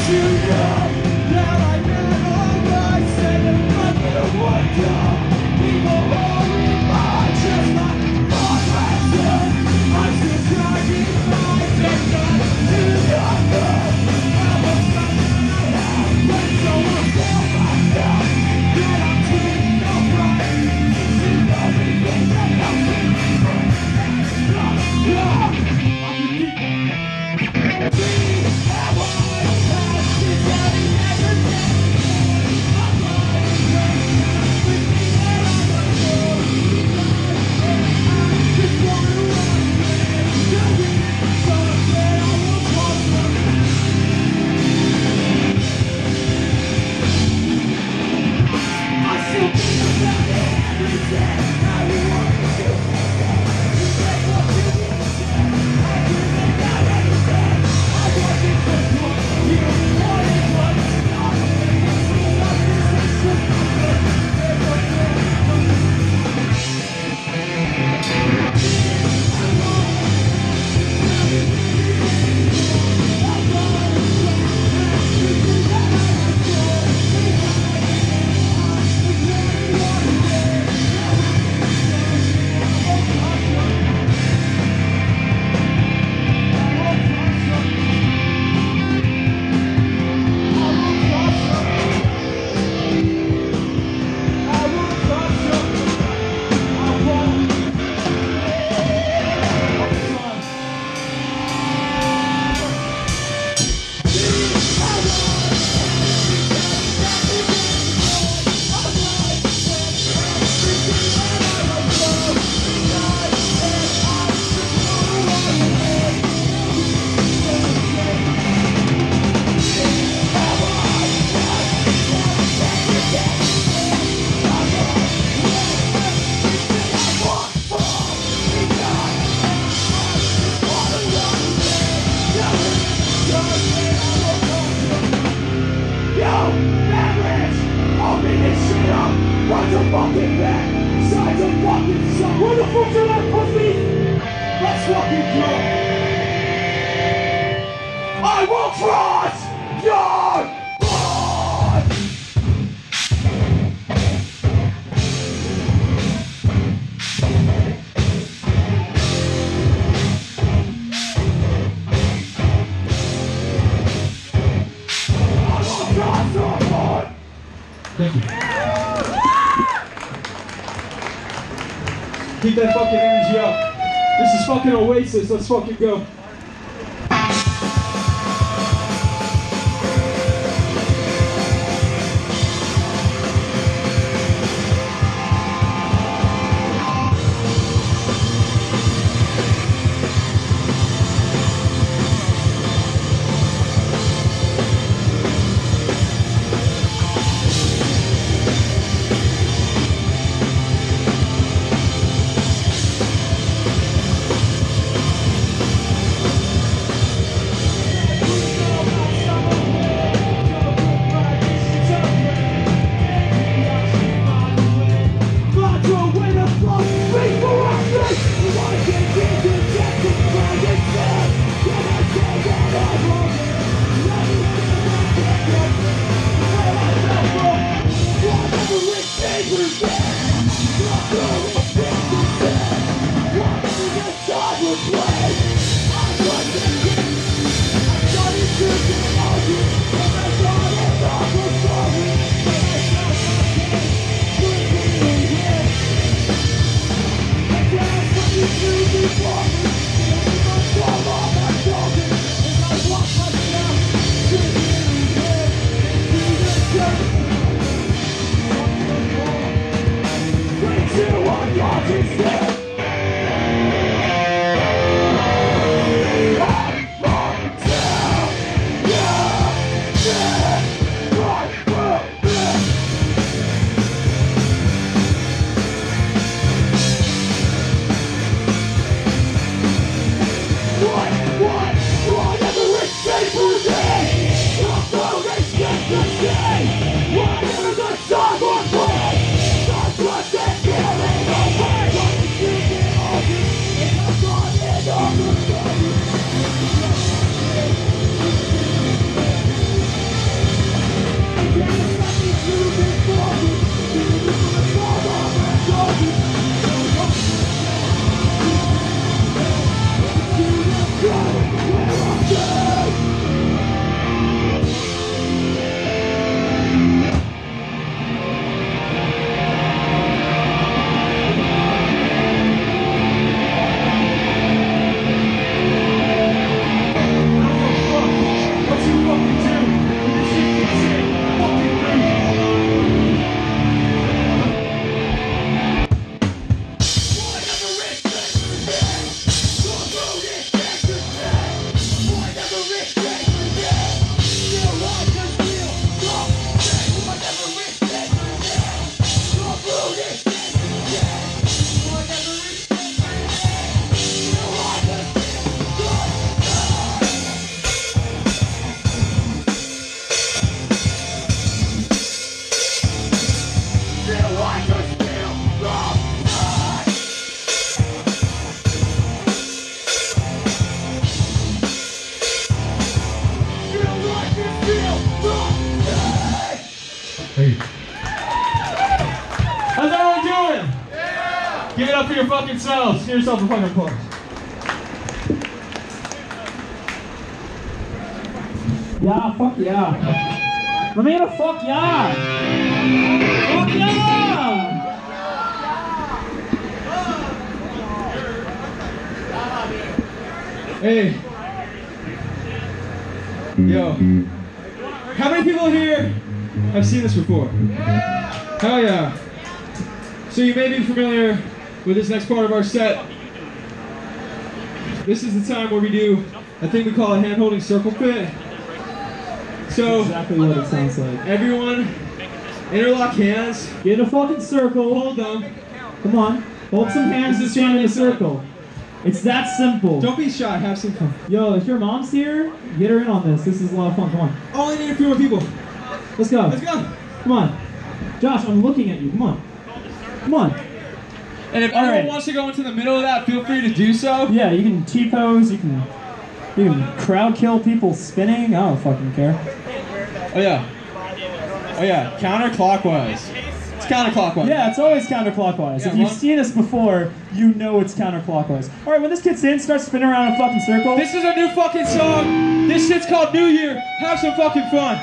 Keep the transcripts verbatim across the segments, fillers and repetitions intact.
Keep that fucking energy up. This is fucking Oasis. Let's fucking go. your fucking selves. Give yourself a fucking applause. Yeah, fuck yeah. Let me get a fuck yeah. Fuck yeah. Hey. Yo. How many people here have seen this before? Hell yeah. So you may be familiar with this next part of our set. This is the time where we do a thing we call a hand-holding circle fit. So, Exactly what it sounds like. everyone, interlock hands. Get a fucking circle. Hold them. Come on. Hold some hands and stand in a circle. It's that simple. Don't be shy. Have some fun. Yo, if your mom's here, get her in on this. This is a lot of fun. Come on. Only need a few more people. Let's go. Let's go. Come on. Josh, I'm looking at you. Come on. Come on. And if All anyone right. wants to go into the middle of that, feel free to do so. Yeah, you can T-pose. You can, you can crowd kill people spinning. I don't fucking care. Oh yeah. Oh yeah. Counterclockwise. It's counterclockwise. Yeah, it's always counterclockwise. Yeah, if you've well- seen us before, you know it's counterclockwise. All right, when this kid's in, start spinning around in a fucking circle. This is a new fucking song. This shit's called New Year. Have some fucking fun.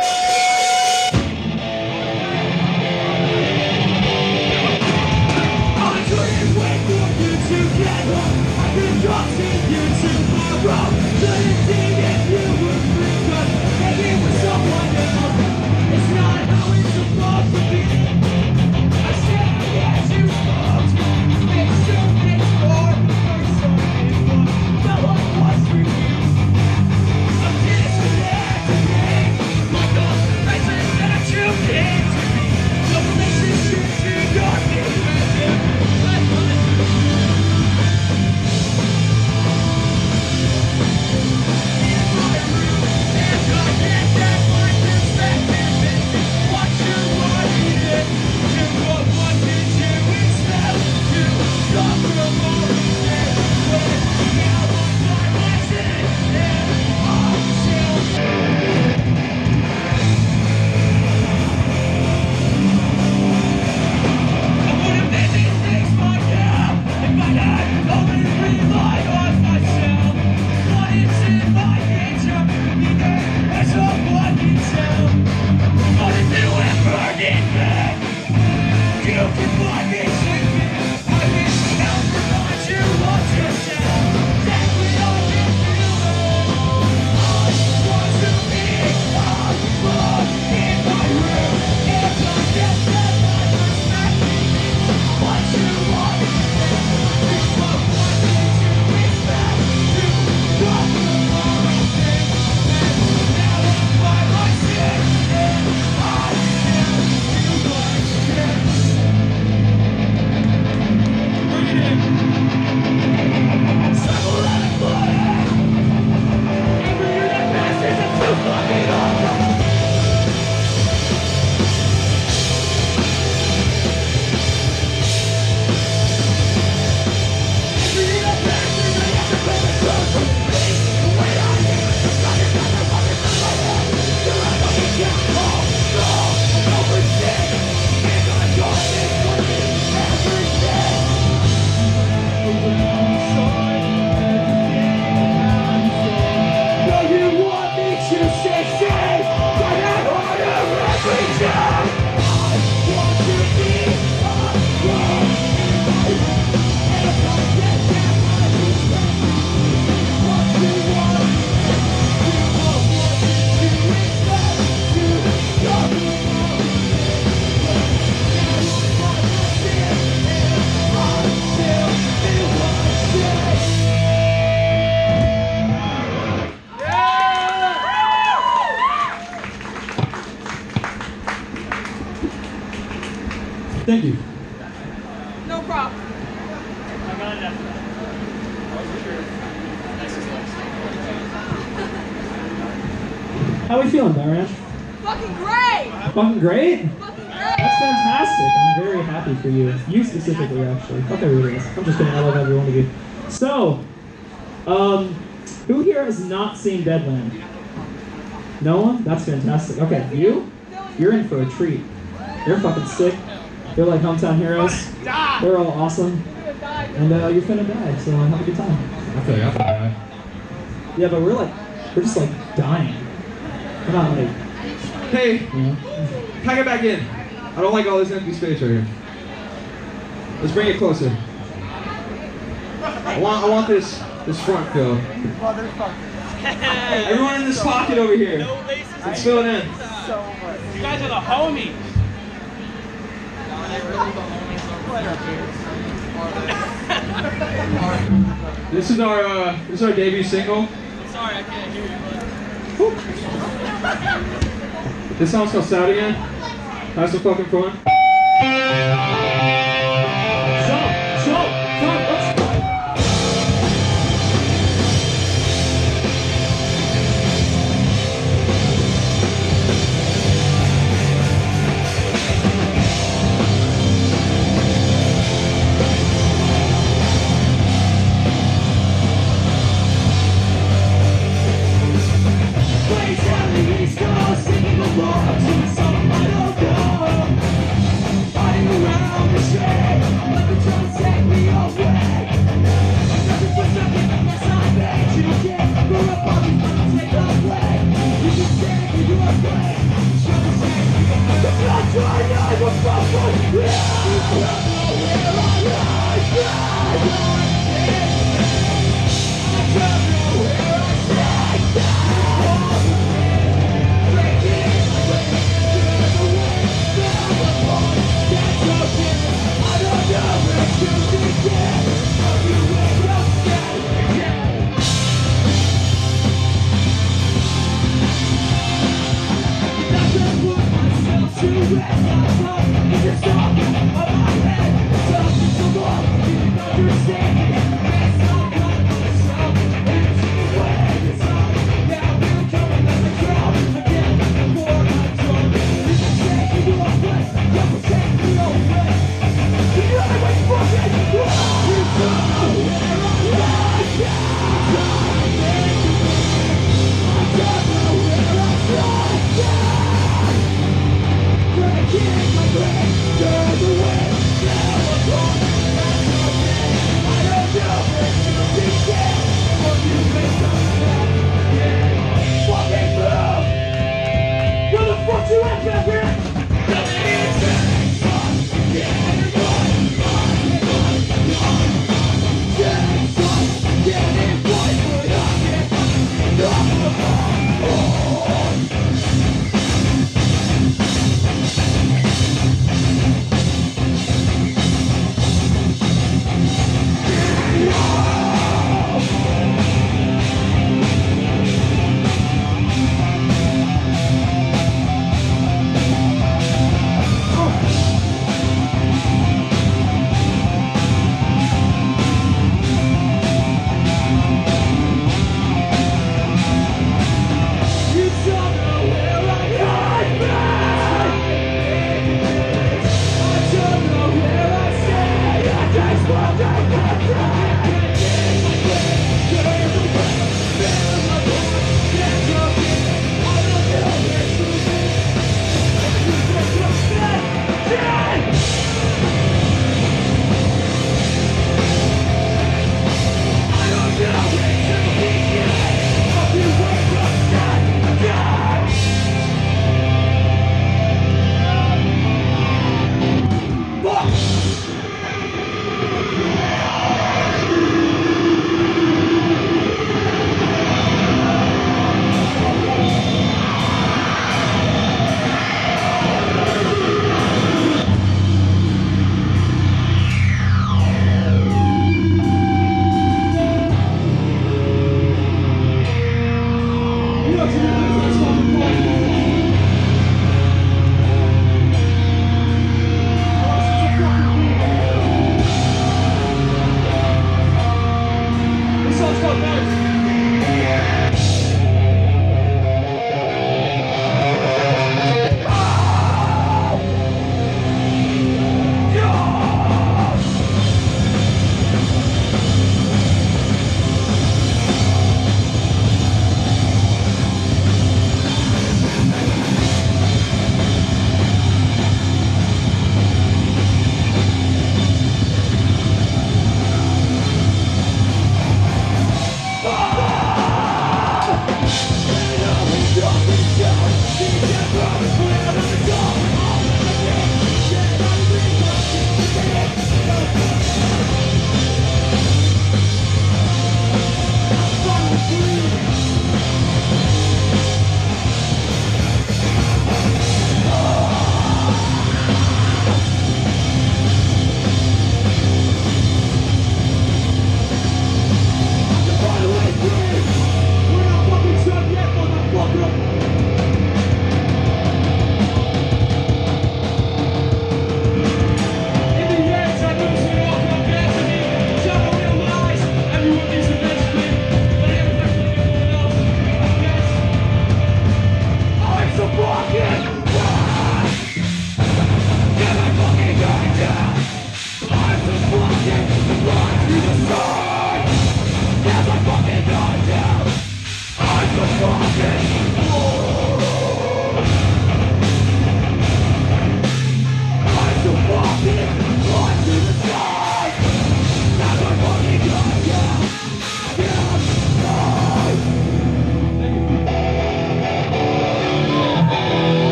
Thank you. No problem. How we feeling, Diane? Fucking great! Fucking great? Fucking great! That's fantastic. I'm very happy for you. You specifically, actually. Fuck everybody else. I'm just kidding. I love every one of you. So, um, who here has not seen Deadland? No one? That's fantastic. Okay, you? You're in for a treat. They're fucking sick. They're like hometown heroes. They're all awesome. and uh, you're finna die, so have a good time. I feel like I'm gonna die. Yeah, but we're like, we're just like dying. We're not like, Hey, you know. pack it back in. I don't like all this empty space right here. Let's bring it closer. I want, I want this, this front filled. Everyone in this pocket over here. Let's fill it in. You guys are the homies. This is our, uh, this is our debut single. Sorry, I can't hear you, bud. This song's called Sad Again. Have some fucking fun. So, so, come, let's Singing along to some little girl, fighting around the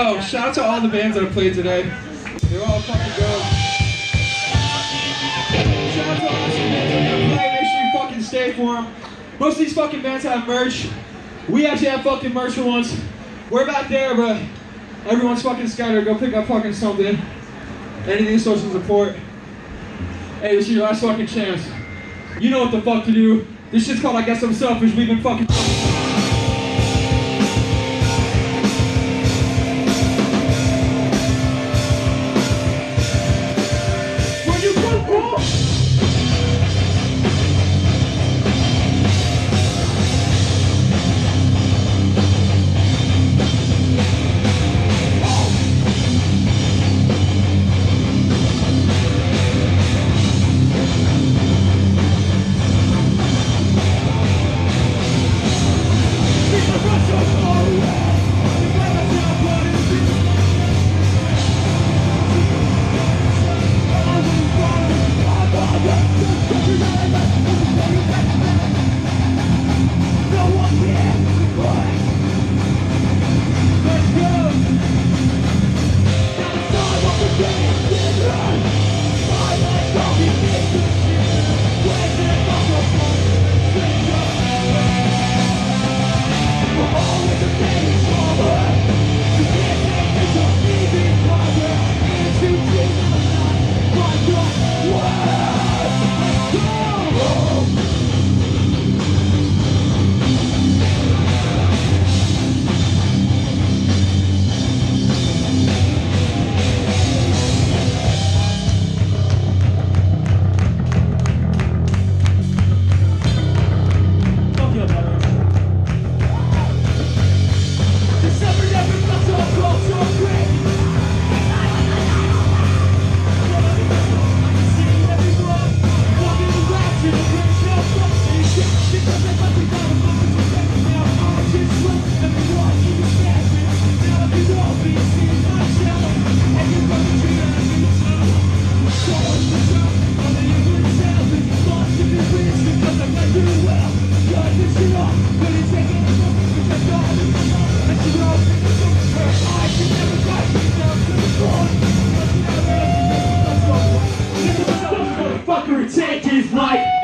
Yo, shout out to all the bands that have played today. They're all fucking dope. Shout out to all the bands that are gonna play. Make sure you fucking stay for them. Most of these fucking bands have merch. We actually have fucking merch for once. We're back there, but everyone's fucking scattered. Go pick up fucking something. Anything to social support. Hey, this is your last fucking chance. You know what the fuck to do. This shit's called I Guess I'm Selfish. We've been fucking... Where you come from? Fucker, take his life.